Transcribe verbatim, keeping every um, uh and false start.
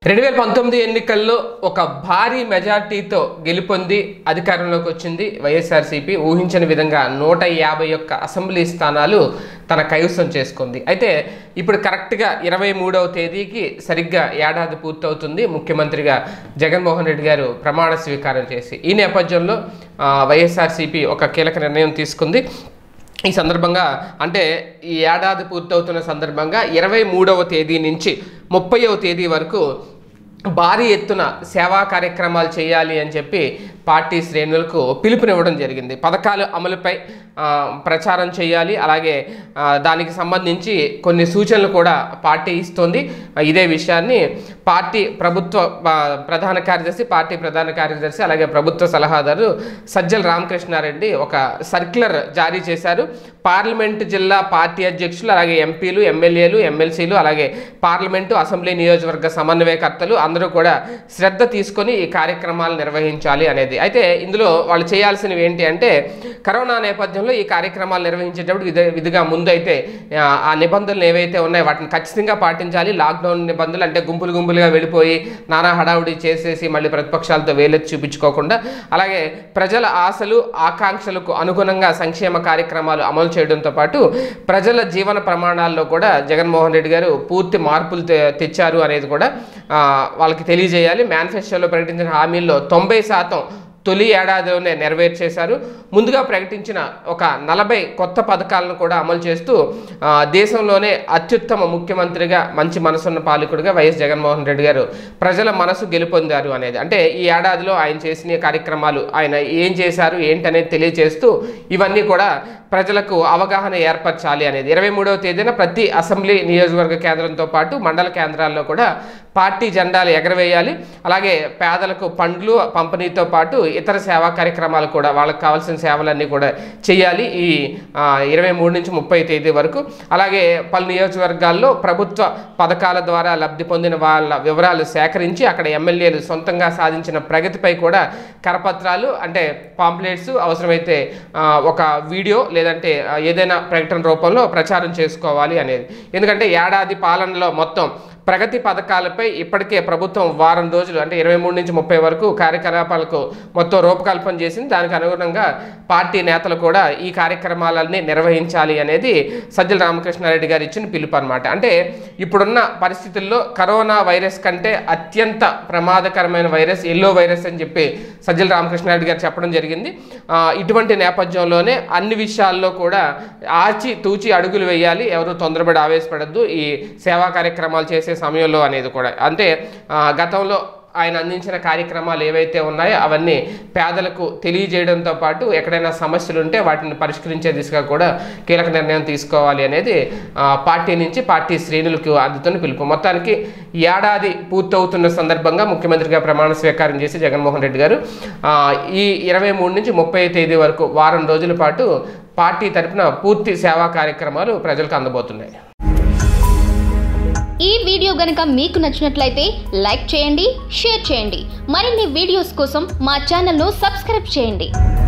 రెండు వేల పంతొమ్మిది ఎన్నికల్లో ఒక భారీ మెజార్టీతో గెలుపొంది అధికారంలోకి వచ్చింది వైఎస్ఆర్సీపీ. ఊహించని విధంగా నూట యాభై ఒక్క అసెంబ్లీ స్థానాలు తన కైవసం చేసుకుంది. అయితే ఇప్పుడు కరెక్ట్గా ఇరవై మూడవ తేదీకి సరిగ్గా ఏడాది పూర్తవుతుంది ముఖ్యమంత్రిగా జగన్మోహన్ రెడ్డి గారు ప్రమాణ స్వీకారం చేసి. ఈ నేపథ్యంలో వైఎస్ఆర్సీపీ ఒక కీలక నిర్ణయం తీసుకుంది. ఈ సందర్భంగా అంటే ఈ ఏడాది పూర్తవుతున్న సందర్భంగా ఇరవై మూడవ తేదీ నుంచి ముప్పైవ తేదీ వరకు భారీ ఎత్తున సేవా కార్యక్రమాలు చేయాలి అని చెప్పి పార్టీ శ్రేణులకు పిలుపునివ్వడం జరిగింది. పథకాలు అమలుపై ప్రచారం చేయాలి, అలాగే దానికి సంబంధించి కొన్ని సూచనలు కూడా పార్టీ ఇస్తుంది. ఇదే విషయాన్ని పార్టీ ప్రభుత్వ ప్రధాన కార్యదర్శి పార్టీ ప్రధాన కార్యదర్శి అలాగే ప్రభుత్వ సలహాదారు సజ్జల రామకృష్ణారెడ్డి ఒక సర్క్యులర్ జారీ చేశారు. పార్లమెంటు జిల్లా పార్టీ అధ్యక్షులు అలాగే ఎంపీలు ఎమ్మెల్యేలు ఎమ్మెల్సీలు అలాగే పార్లమెంటు అసెంబ్లీ నియోజకవర్గ సమన్వయకర్తలు అందరూ కూడా శ్రద్ధ తీసుకొని ఈ కార్యక్రమాలు నిర్వహించాలి అనేది. అయితే ఇందులో వాళ్ళు చేయాల్సినవి ఏంటి అంటే కరోనా నేపథ్యంలో ఈ కార్యక్రమాలు నిర్వహించేటప్పుడు విధ విధిగా ముందైతే ఆ నిబంధనలు ఏవైతే ఉన్నాయో వాటిని ఖచ్చితంగా పాటించాలి. లాక్డౌన్ నిబంధనలు అంటే గుంపులు గుంపులుగా వెళ్ళిపోయి నానా హడావుడి చేసేసి మళ్ళీ ప్రతిపక్షాలతో వేలెత్తి చూపించుకోకుండా, అలాగే ప్రజల ఆశలు ఆకాంక్షలకు అనుగుణంగా సంక్షేమ కార్యక్రమాలు అమలు చేయడంతో పాటు ప్రజల జీవన ప్రమాణాల్లో కూడా జగన్మోహన్ రెడ్డి గారు పూర్తి మార్పులు తెచ్చారు అనేది కూడా వాళ్ళకి తెలియజేయాలి. మేనిఫెస్టోలో ప్రకటించిన హామీల్లో తొంభై శాతం తొలి ఏడాదిలోనే నెరవేర్చేశారు. ముందుగా ప్రకటించిన ఒక నలభై కొత్త పథకాలను కూడా అమలు చేస్తూ దేశంలోనే అత్యుత్తమ ముఖ్యమంత్రిగా మంచి మనసున్న పాలకుడిగా వైఎస్ జగన్మోహన్ రెడ్డి గారు ప్రజల మనసు గెలుపొందారు అనేది. అంటే ఈ ఏడాదిలో ఆయన చేసిన కార్యక్రమాలు ఆయన ఏం చేశారు ఏంటనేది తెలియజేస్తూ ఇవన్నీ కూడా ప్రజలకు అవగాహన ఏర్పరచాలి అనేది. ఇరవై మూడవ తేదీన ప్రతి అసెంబ్లీ నియోజకవర్గ కేంద్రంతో పాటు మండల కేంద్రాల్లో కూడా పార్టీ జెండాలు ఎగరవేయాలి. అలాగే పేదలకు పండ్లు పంపిణీతో పాటు ఇతర సేవా కార్యక్రమాలు కూడా వాళ్ళకి కావాల్సిన సేవలన్నీ కూడా చేయాలి ఈ ఇరవై మూడు నుంచి ముప్పై తేదీ వరకు. అలాగే పలు నియోజకవర్గాల్లో ప్రభుత్వ పథకాల ద్వారా లబ్ధి పొందిన వాళ్ళ వివరాలు సేకరించి అక్కడ ఎమ్మెల్యేలు సొంతంగా సాధించిన ప్రగతిపై కూడా కరపత్రాలు అంటే పాంప్లెట్స్ అవసరమైతే ఒక వీడియో లేదంటే ఏదైనా ప్రకటన రూపంలో ప్రచారం చేసుకోవాలి అనేది. ఎందుకంటే ఏడాది పాలనలో మొత్తం ప్రగతి పథకాలపై ఇప్పటికే ప్రభుత్వం వారం రోజులు అంటే ఇరవై మూడు నుంచి ముప్పై వరకు కార్యకలాపాలకు మొత్తం రూపకల్పన చేసింది. దానికి అనుగుణంగా పార్టీ నేతలు కూడా ఈ కార్యక్రమాలన్నీ నిర్వహించాలి అనేది సజ్జల రామకృష్ణారెడ్డి గారు ఇచ్చిన పిలుపు అనమాట. అంటే ఇప్పుడున్న పరిస్థితుల్లో కరోనా వైరస్ కంటే అత్యంత ప్రమాదకరమైన వైరస్ ఎల్లో వైరస్ అని చెప్పి సజ్జల రామకృష్ణారెడ్డి గారు చెప్పడం జరిగింది. ఇటువంటి నేపథ్యంలోనే అన్ని విషయాల్లో కూడా ఆచి తూచి అడుగులు వేయాలి, ఎవరు తొందరపడి ఆవేశపడద్దు ఈ సేవా కార్యక్రమాలు చేసే సమయంలో అనేది కూడా. అంటే గతంలో ఆయన అందించిన కార్యక్రమాలు ఏవైతే ఉన్నాయో అవన్నీ పేదలకు తెలియజేయడంతో పాటు ఎక్కడైనా సమస్యలు ఉంటే వాటిని పరిష్కరించే దిశగా కూడా కీలక నిర్ణయం తీసుకోవాలి అనేది పార్టీ నుంచి పార్టీ శ్రేణులకు అందుతున్న పిలుపు. మొత్తానికి ఏడాది పూర్తవుతున్న సందర్భంగా ముఖ్యమంత్రిగా ప్రమాణ స్వీకారం చేసి జగన్మోహన్ రెడ్డి గారు ఈ ఇరవై మూడు నుంచి ముప్పై తేదీ వరకు వారం రోజుల పాటు పార్టీ తరఫున పూర్తి సేవా కార్యక్రమాలు ప్రజలకు అందబోతున్నాయి. ఈ వీడియో గనుక మీకు నచ్చినట్లయితే లైక్ చేయండి, షేర్ చేయండి. మరిన్ని వీడియోస్ కోసం మా ఛానల్ను సబ్స్క్రైబ్ చేయండి.